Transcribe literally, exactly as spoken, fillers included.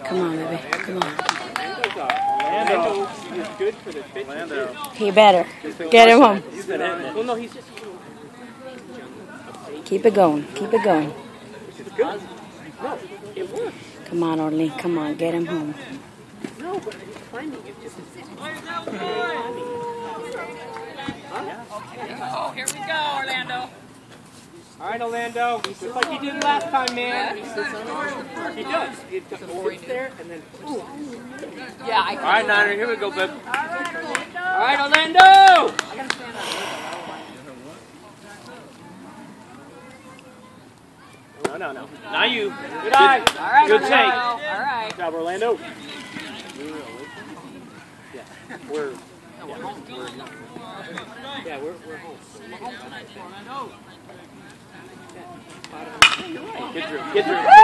Come on, baby. Come on. Orlando is good for the pitch. He better. Get him home. Well, no, he's just. Keep it going. Keep it going. Good. No, it works. Come on, Orly. Come on. Get him home. No, but his timing is just. Oh, here we go, Orlando. All right, Orlando. Just like you did last time, man. He does. He sits there and then. Ooh. Yeah, I All right, Niner. Here we go, bud. All right, Orlando. No, no, no. Not you. Good eye. All right, Good Orlando. take. All right. Good job, Orlando. Yeah, we're. Yeah, we're, yeah, we're, we're home. We're home tonight. Good Drew. Good Drew.